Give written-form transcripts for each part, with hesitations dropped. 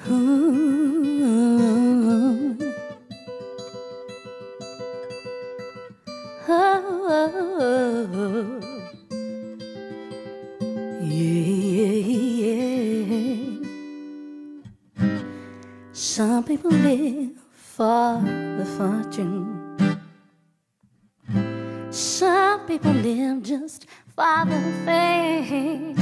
Ooh. Oh, yeah. Some people live for the fortune. Some people live just for the fame.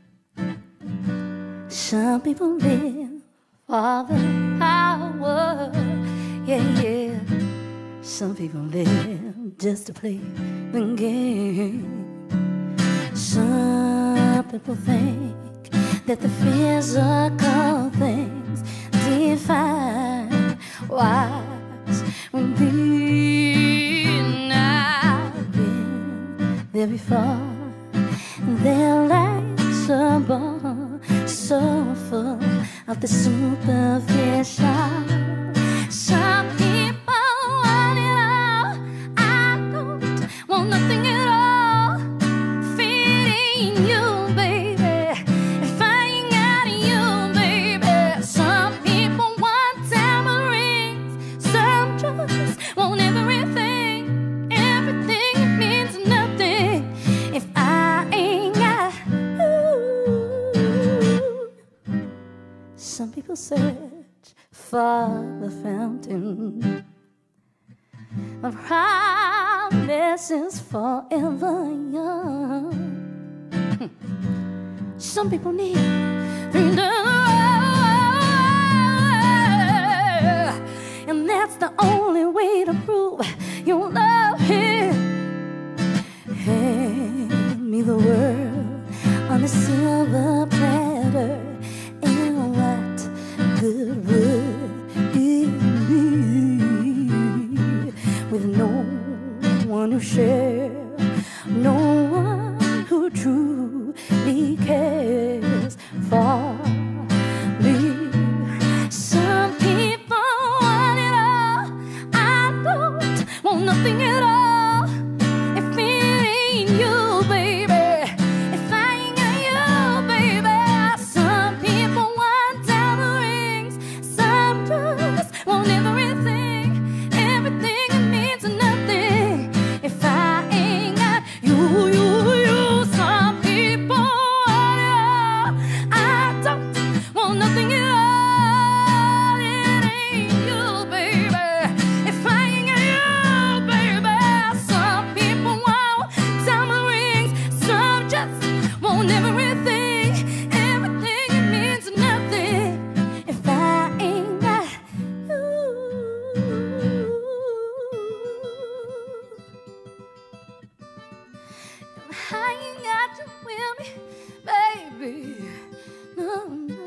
Some people live for the power. Yeah, yeah. Some people live just to play the game. Some people think that the physical things define wise when being. I've been there before. Their lives are born so full of the superficial. Some people want it all. I don't want nothing at all. Feeding you, baby, if I ain't got you, baby. Some people want diamond rings. Some just want everything. Everything means nothing if I ain't got you. Some people search for the fountain of promises forever young. Some people need freedom, and that's the only way to prove you love him. Hand me the world on a silver platter, and what good would it be with no one to share, no one who truly cares for me? Some people want it all. I don't want nothing at all. If it ain't you, baby, if I ain't got you, baby. Some people want diamond rings. Some just want everything. Everything means nothing if I ain't got you, you, you. Some people want it all. I don't want nothing at all. It ain't you, baby, if I ain't got you, baby. Some people want diamond rings. Some just want everything. Everything means nothing if I ain't got you. If I ain't got you with me, baby. No, no.